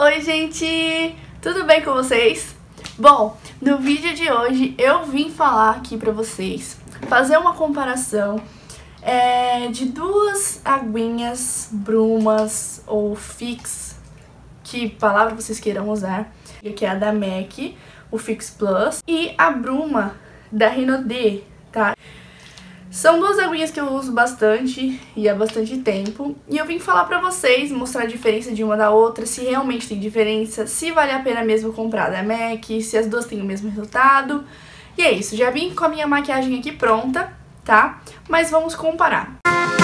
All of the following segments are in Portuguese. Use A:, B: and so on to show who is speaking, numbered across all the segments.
A: Oi gente, tudo bem com vocês? Bom, no vídeo de hoje eu vim falar aqui pra vocês, fazer uma comparação de duas aguinhas, brumas ou fix, que palavra vocês queiram usar, que é a da MAC, o Fix Plus, e a bruma da Renaudet, tá? São duas aguinhas que eu uso bastante e há bastante tempo. E eu vim falar pra vocês, mostrar a diferença de uma da outra, se realmente tem diferença, se vale a pena mesmo comprar da MAC, se as duas têm o mesmo resultado. E é isso, já vim com a minha maquiagem aqui pronta, tá? Mas vamos comparar.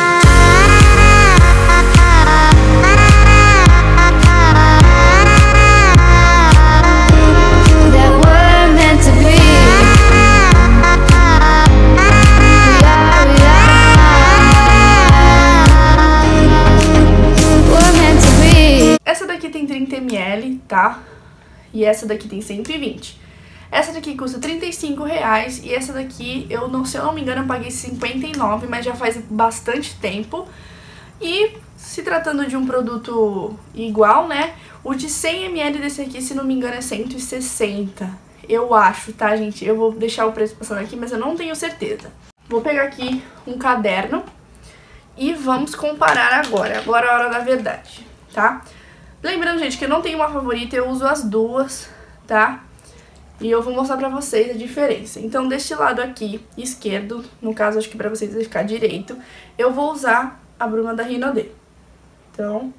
A: Essa daqui tem 30 ml, tá? E essa daqui tem 120. Essa daqui custa R$35 e essa daqui, se eu não me engano, eu paguei 59, mas já faz bastante tempo. E se tratando de um produto igual, né? O de 100 ml desse aqui, se não me engano, é 160. Eu acho, tá, gente? Eu vou deixar o preço passando aqui, mas eu não tenho certeza. Vou pegar aqui um caderno e vamos comparar agora. Agora é a hora da verdade, tá? Lembrando, gente, que eu não tenho uma favorita, eu uso as duas, tá? E eu vou mostrar pra vocês a diferença. Então, deste lado aqui, esquerdo, no caso, acho que pra vocês vai ficar direito, eu vou usar a bruma da Renaudet. Então,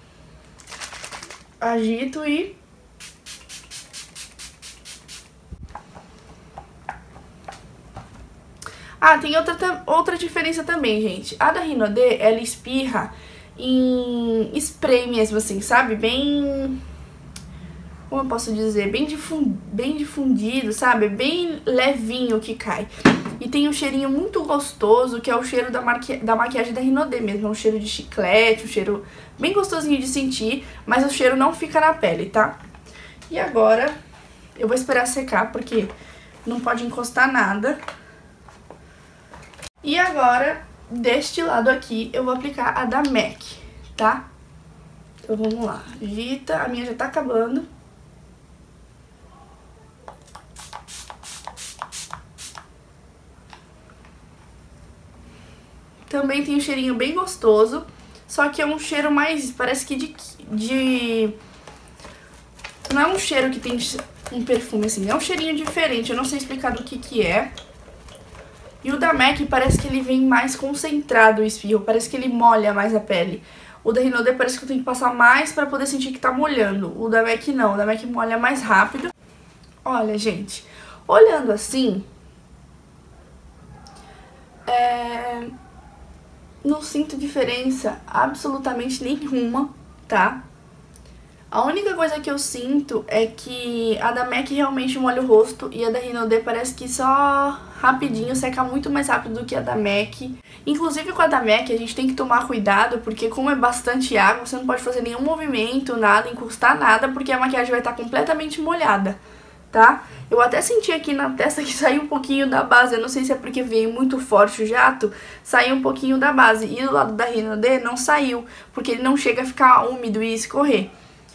A: agito e... Ah, tem outra diferença também, gente. A da Renaudet, ela espirra em spray mesmo, assim, sabe? Bem... Como eu posso dizer? Bem difundido, sabe? Bem levinho que cai. E tem um cheirinho muito gostoso, que é o cheiro da maquiagem da Renaudet mesmo. É um cheiro de chiclete, um cheiro bem gostosinho de sentir, mas o cheiro não fica na pele, tá? E agora eu vou esperar secar, porque não pode encostar nada. E agora, deste lado aqui, eu vou aplicar a da MAC, tá? Então vamos lá. Agita, a minha já tá acabando. Também tem um cheirinho bem gostoso, só que é um cheiro mais, parece que não é um cheiro que tem um perfume assim, é um cheirinho diferente, eu não sei explicar do que é. E o da MAC parece que ele vem mais concentrado o espirro, parece que ele molha mais a pele. O da Renaudet parece que eu tenho que passar mais pra poder sentir que tá molhando. O da MAC não, o da MAC molha mais rápido. Olha, gente, olhando assim, não sinto diferença absolutamente nenhuma, tá? A única coisa que eu sinto é que a da MAC realmente molha o rosto e a da Renaudet parece que só rapidinho, seca muito mais rápido do que a da MAC. Inclusive com a da MAC a gente tem que tomar cuidado, porque como é bastante água, você não pode fazer nenhum movimento, nada, encostar nada, porque a maquiagem vai estar completamente molhada, tá? Eu até senti aqui na testa que saiu um pouquinho da base, eu não sei se é porque veio muito forte o jato, saiu um pouquinho da base. E do lado da Renaudet não saiu, porque ele não chega a ficar úmido e escorrer.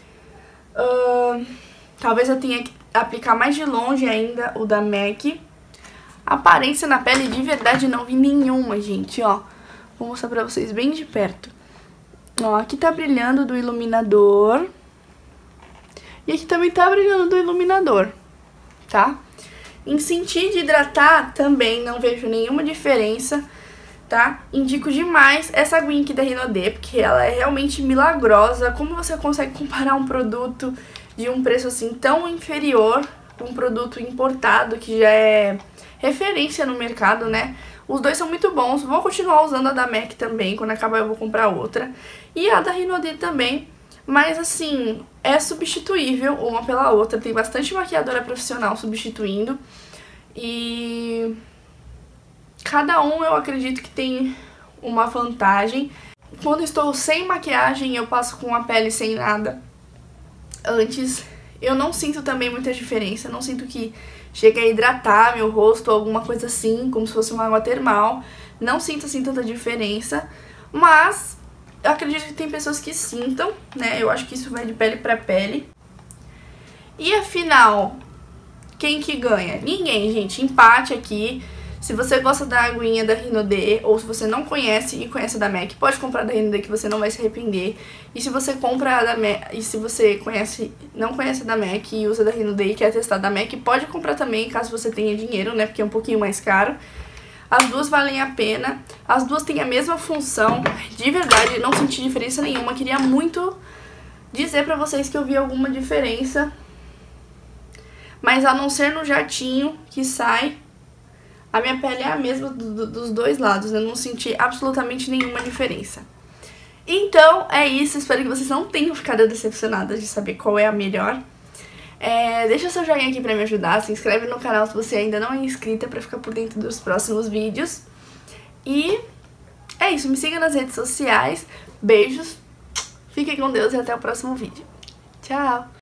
A: Talvez eu tenha que aplicar mais de longe ainda o da MAC. A aparência na pele de verdade não vi nenhuma, gente, ó. Vou mostrar pra vocês bem de perto. Ó, aqui tá brilhando do iluminador. E aqui também tá brilhando do iluminador, tá? Em sentir de hidratar também não vejo nenhuma diferença, tá? Indico demais essa aguinha aqui da Renaudet, porque ela é realmente milagrosa. Como você consegue comparar um produto de um preço assim tão inferior com um produto importado que já é referência no mercado, né? Os dois são muito bons. Vou continuar usando a da MAC também, quando acabar eu vou comprar outra. E a da Renaudet também, mas assim, é substituível uma pela outra. Tem bastante maquiadora profissional substituindo. E cada um eu acredito que tem uma vantagem. Quando estou sem maquiagem, eu passo com a pele sem nada. Antes, eu não sinto também muita diferença. Não sinto que chega a hidratar meu rosto ou alguma coisa assim, como se fosse uma água termal. Não sinto assim tanta diferença. Mas eu acredito que tem pessoas que sintam, né? Eu acho que isso vai de pele pra pele. E afinal, quem que ganha? Ninguém, gente. Empate aqui. Se você gosta da aguinha da Rinode, ou se você não conhece e conhece a da MAC, pode comprar da Rinode que você não vai se arrepender. E se você compra a da MAC, e se você não conhece a da MAC e usa da Rinode e quer testar da MAC, pode comprar também, caso você tenha dinheiro, né? Porque é um pouquinho mais caro. As duas valem a pena, as duas têm a mesma função, de verdade, não senti diferença nenhuma. Queria muito dizer pra vocês que eu vi alguma diferença, mas a não ser no jatinho que sai, a minha pele é a mesma dos dois lados, eu não senti absolutamente nenhuma diferença. Então é isso, espero que vocês não tenham ficado decepcionadas de saber qual é a melhor. Deixa seu joinha aqui pra me ajudar, se inscreve no canal se você ainda não é inscrita pra ficar por dentro dos próximos vídeos. E é isso, me siga nas redes sociais, beijos, fiquem com Deus e até o próximo vídeo. Tchau!